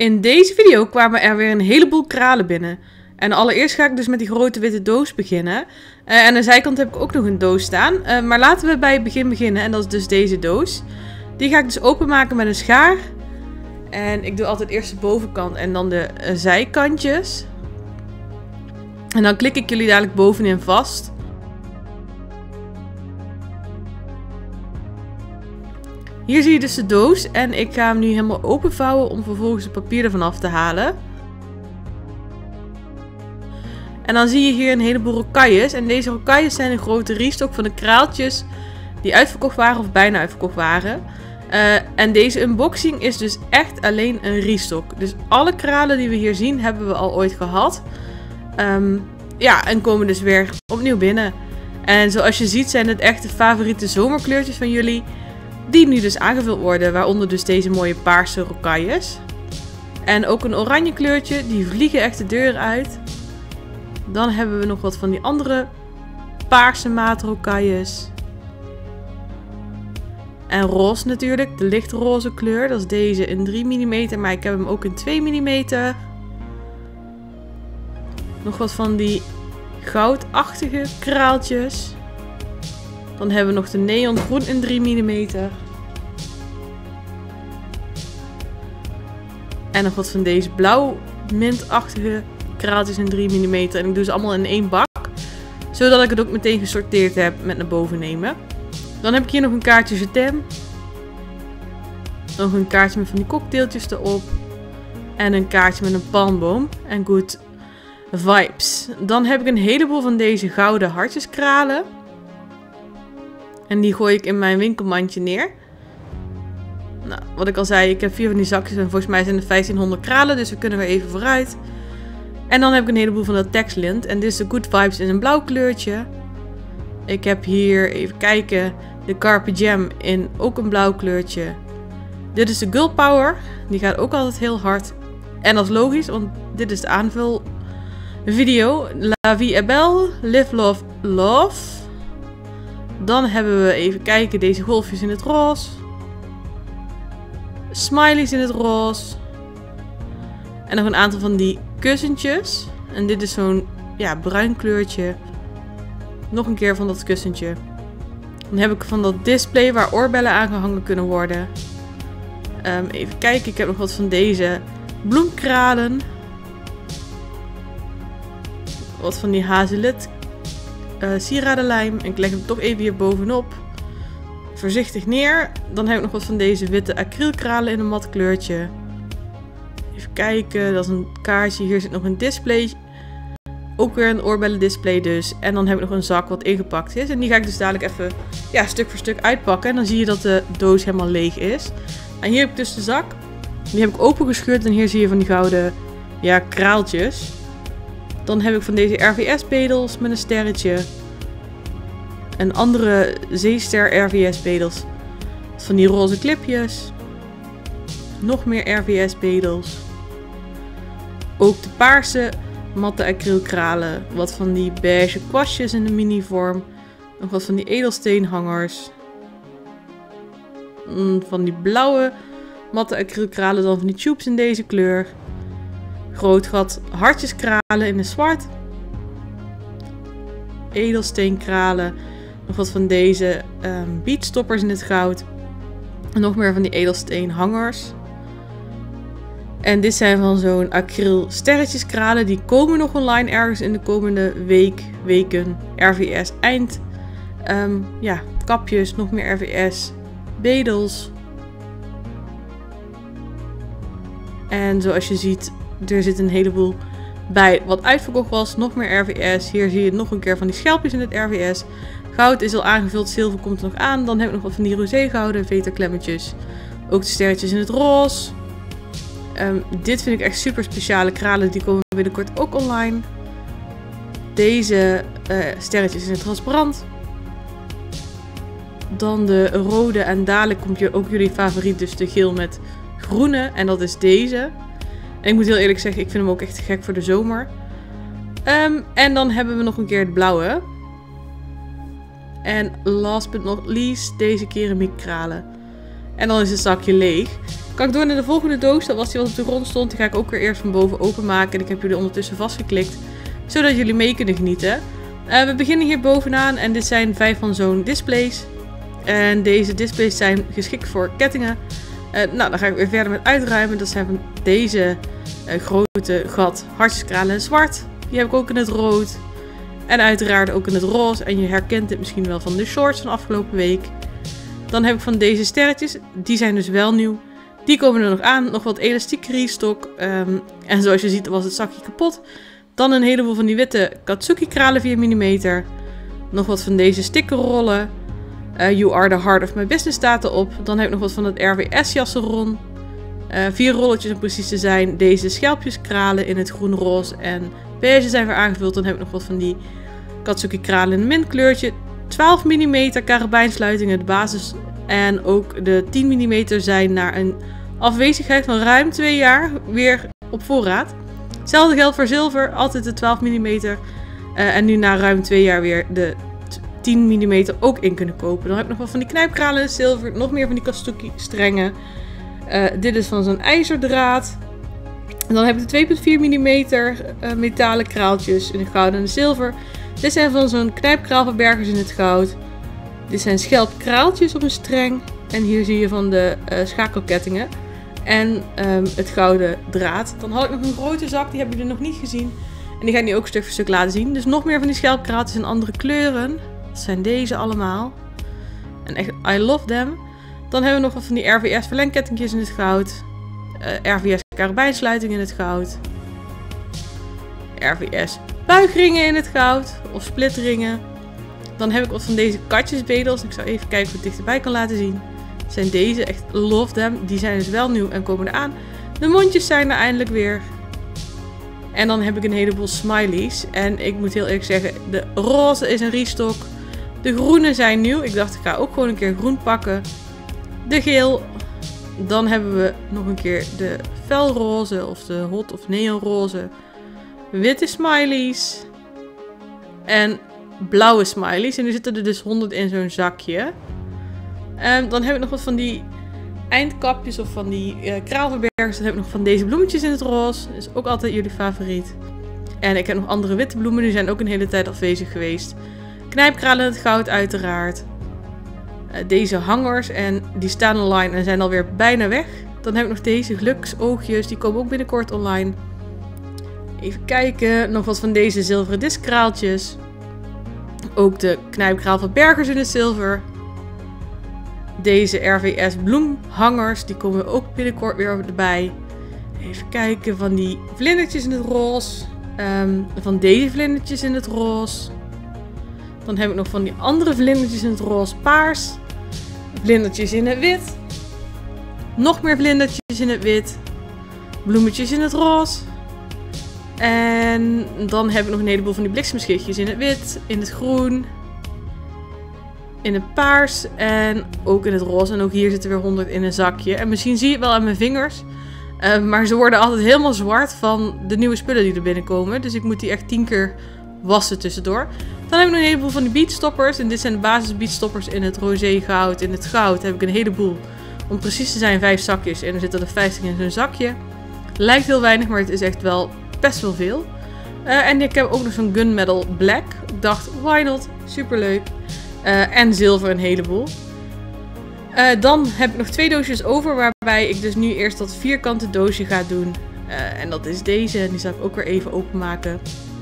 In deze video kwamen er weer een heleboel kralen binnen. En allereerst ga ik dus met die grote witte doos beginnen. En aan de zijkant heb ik ook nog een doos staan. Maar laten we bij het begin beginnen. En dat is dus deze doos. Die ga ik dus openmaken met een schaar. En ik doe altijd eerst de bovenkant en dan de zijkantjes. En dan klik ik jullie dadelijk bovenin vast. Hier zie je dus de doos en ik ga hem nu helemaal openvouwen om vervolgens het papier ervan af te halen. En dan zie je hier een heleboel rocailles. En deze rocailles zijn een grote restock van de kraaltjes die uitverkocht waren of bijna uitverkocht waren. En deze unboxing is dus echt alleen een restock. Dus alle kralen die we hier zien hebben we al ooit gehad. Ja, en komen dus weer opnieuw binnen. En zoals je ziet zijn het echt de favoriete zomerkleurtjes van jullie. Die nu dus aangevuld worden, waaronder dus deze mooie paarse rocailles. En ook een oranje kleurtje, die vliegen echt de deur uit. Dan hebben we nog wat van die andere paarse maat rocailles. En roze natuurlijk, de lichtroze kleur. Dat is deze in 3 mm, maar ik heb hem ook in 2 mm. Nog wat van die goudachtige kraaltjes. Dan hebben we nog de neongroen in 3 mm. En nog wat van deze blauw mintachtige kraaltjes in 3 mm. En ik doe ze allemaal in één bak. Zodat ik het ook meteen gesorteerd heb met naar boven nemen. Dan heb ik hier nog een kaartje Getem. Nog een kaartje met van die cocktailtjes erop. En een kaartje met een palmboom. En good vibes. Dan heb ik een heleboel van deze gouden hartjeskralen. En die gooi ik in mijn winkelmandje neer. Nou, wat ik al zei, ik heb 4 van die zakjes en volgens mij zijn er 1500 kralen, dus we kunnen weer even vooruit. En dan heb ik een heleboel van dat tekslint. En dit is de Good Vibes in een blauw kleurtje. Ik heb hier, even kijken, de Carpe Jam in ook een blauw kleurtje. Dit is de Girl Power, die gaat ook altijd heel hard. En dat is logisch, want dit is de aanvulvideo. La Vie est Belle, Live Love Love. Dan hebben we, even kijken, deze golfjes in het roze. Smileys in het roze. En nog een aantal van die kussentjes. En dit is zo'n bruin kleurtje. Nog een keer van dat kussentje. Dan heb ik van dat display waar oorbellen aangehangen kunnen worden. Even kijken, ik heb nog wat van deze bloemkralen. Wat van die hazelet sieradenlijm. En ik leg hem toch even hier bovenop. Voorzichtig neer. Dan heb ik nog wat van deze witte acrylkralen in een mat kleurtje. Even kijken, dat is een kaartje. Hier zit nog een display. Ook weer een oorbellen display dus. En dan heb ik nog een zak wat ingepakt is. En die ga ik dus dadelijk even stuk voor stuk uitpakken. En dan zie je dat de doos helemaal leeg is. En hier heb ik dus de zak. Die heb ik opengescheurd. En hier zie je van die gouden kraaltjes. Dan heb ik van deze RVS-bedels met een sterretje. En andere zeester RVS-bedels. Van die roze clipjes. Nog meer RVS-bedels. Ook de paarse matte acrylkralen. Wat van die beige kwastjes in de mini-vorm. Nog wat van die edelsteenhangers. Van die blauwe matte acrylkralen. Dan van die tubes in deze kleur. Groot gat hartjeskralen in de zwart. Edelsteenkralen. Nog wat van deze beadstoppers in het goud. En nog meer van die edelsteenhangers. En dit zijn van zo'n acryl sterretjeskralen. Die komen nog online ergens in de komende weken. RVS eind. Kapjes, nog meer RVS. Bedels. En zoals je ziet, er zit een heleboel bij wat uitverkocht was. Nog meer RVS. Hier zie je nog een keer van die schelpjes in het RVS. Goud is al aangevuld, zilver komt er nog aan. Dan heb ik nog wat van die roségouden veterklemmetjes. Ook de sterretjes in het roze. Dit vind ik echt super speciale kralen. Die komen binnenkort ook online. Deze sterretjes in het transparant. Dan de rode en dadelijk komt hier ook jullie favoriet. Dus de geel met groene. En dat is deze. En ik moet heel eerlijk zeggen, ik vind hem ook echt gek voor de zomer. En dan hebben we nog een keer de blauwe. En last but not least, deze keramiekkralen. En dan is het zakje leeg. Kan ik door naar de volgende doos. Dat was die wat op de grond stond. Die ga ik ook weer eerst van boven openmaken. En ik heb jullie ondertussen vastgeklikt. Zodat jullie mee kunnen genieten. We beginnen hier bovenaan. En dit zijn 5 van zo'n displays. En deze displays zijn geschikt voor kettingen. Nou, dan ga ik weer verder met uitruimen. Dat zijn van deze grote gat hartjeskralen in zwart. Die heb ik ook in het rood. En uiteraard ook in het roze. En je herkent dit misschien wel van de shorts van afgelopen week. Dan heb ik van deze sterretjes. Die zijn dus wel nieuw. Die komen er nog aan. Nog wat elastiek restock. En zoals je ziet was het zakje kapot. Dan een heleboel van die witte Katsuki kralen 4 mm. Nog wat van deze stickerrollen. You are the heart of my business staat erop. Dan heb ik nog wat van het RWS jassenron. 4 rolletjes om precies te zijn. Deze schelpjeskralen in het groen, roze en beige zijn weer aangevuld. Dan heb ik nog wat van die Katsuki kralen in een mintkleurtje. 12 mm karabijnsluitingen de basis. En ook de 10 mm zijn naar een afwezigheid van ruim 2 jaar weer op voorraad. Hetzelfde geldt voor zilver. Altijd de 12 mm. En nu na ruim 2 jaar weer de 10 mm ook in kunnen kopen. Dan heb ik nog wat van die knijpkralen in zilver. Nog meer van die Katsuki strengen. Dit is van zo'n ijzerdraad. En dan heb ik de 2,4 mm metalen kraaltjes in het goud en het zilver. Dit zijn van zo'n knijpkraalverbergers in het goud. Dit zijn schelpkraaltjes op een streng. En hier zie je van de schakelkettingen. En het gouden draad. Dan had ik nog een grote zak, die hebben jullie nog niet gezien. En die ga ik nu ook stuk voor stuk laten zien. Dus nog meer van die schelpkraaltjes in andere kleuren. Dat zijn deze allemaal. En echt, I love them. Dan hebben we nog wat van die RVS verlengkettingjes in het goud. RVS karabijnsluiting in het goud. RVS buigringen in het goud. Of splitringen. Dan heb ik wat van deze katjesbedels. Ik zou even kijken of ik het dichterbij kan laten zien. Dat zijn deze. Echt love them. Die zijn dus wel nieuw en komen eraan. De mondjes zijn er eindelijk weer. En dan heb ik een heleboel smileys. En ik moet heel eerlijk zeggen, de roze is een restock. De groene zijn nieuw. Ik dacht, ik ga ook gewoon een keer groen pakken. De geel. Dan hebben we nog een keer de felroze of de hot of neonroze. Witte smileys. En blauwe smileys. En nu zitten er dus 100 in zo'n zakje. Dan heb ik nog wat van die eindkapjes of van die kraalverbergers. Dan heb ik nog van deze bloemetjes in het roze. Dat is ook altijd jullie favoriet. En ik heb nog andere witte bloemen. Die zijn ook een hele tijd afwezig geweest. Knijpkralen in het goud uiteraard. Deze hangers en die staan online en zijn alweer bijna weg. Dan heb ik nog deze geluksoogjes. Die komen ook binnenkort online. Even kijken. Nog wat van deze zilveren diskkraaltjes. Ook de knijpkraalverbergers in het zilver. Deze RVS bloemhangers. Die komen ook binnenkort weer erbij. Even kijken van die vlindertjes in het roze. Van deze vlindertjes in het roze. Dan heb ik nog van die andere vlindertjes in het roze paars. Vlindertjes in het wit. Nog meer vlindertjes in het wit. Bloemetjes in het roze. En dan heb ik nog een heleboel van die bliksemschichtjes in het wit. In het groen. In het paars. En ook in het roze. En ook hier zitten weer 100 in een zakje. En misschien zie je het wel aan mijn vingers. Maar ze worden altijd helemaal zwart van de nieuwe spullen die er binnenkomen. Dus ik moet die echt 10 keer wassen tussendoor. Dan heb ik nog een heleboel van die beadstoppers. En dit zijn de basis beadstoppers in het roze goud. In het goud heb ik een heleboel. Om precies te zijn 5 zakjes. En er zitten er 50 in zo'n zakje. Lijkt heel weinig, maar het is echt wel best wel veel. En ik heb ook nog zo'n gunmetal black. Ik dacht, why not? Superleuk. En zilver een heleboel. Dan heb ik nog 2 doosjes over. Waarbij ik dus nu eerst dat vierkante doosje ga doen. En dat is deze. En die zal ik ook weer even openmaken.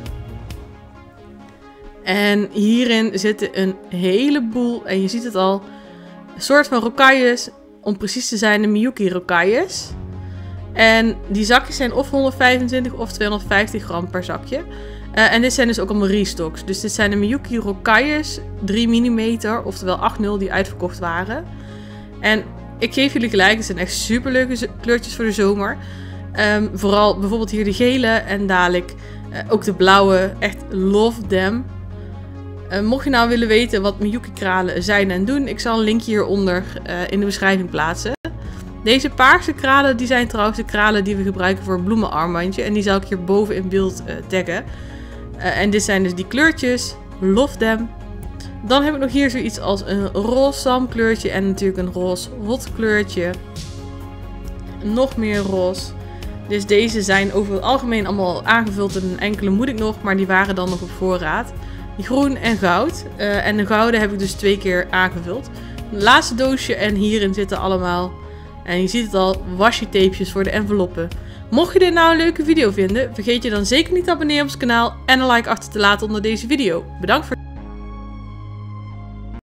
En hierin zitten een heleboel, en je ziet het al, een soort van rocailles. Om precies te zijn de Miyuki rocailles. En die zakjes zijn of 125 of 250 gram per zakje. En dit zijn dus ook allemaal restocks. Dus dit zijn de Miyuki rocailles 3 mm, oftewel 8.0 die uitverkocht waren. En ik geef jullie gelijk, het zijn echt super leuke kleurtjes voor de zomer. Vooral bijvoorbeeld hier de gele en dadelijk ook de blauwe. Echt love them. Mocht je nou willen weten wat Miyuki kralen zijn en doen, ik zal een linkje hieronder in de beschrijving plaatsen. Deze paarse kralen, die zijn trouwens de kralen die we gebruiken voor een bloemenarmbandje. En die zal ik hier boven in beeld taggen. En dit zijn dus die kleurtjes. Love them. Dan heb ik nog hier zoiets als een roze zalmkleurtje en natuurlijk een roze hot kleurtje. nog meer roze. Dus deze zijn over het algemeen allemaal aangevuld en een enkele moet ik nog, maar die waren dan nog op voorraad. Groen en goud. En de gouden heb ik dus 2 keer aangevuld. Het laatste doosje en hierin zitten allemaal, en je ziet het al, washi tapejes voor de enveloppen. Mocht je dit nou een leuke video vinden, vergeet je dan zeker niet te abonneren op ons kanaal en een like achter te laten onder deze video. Bedankt voor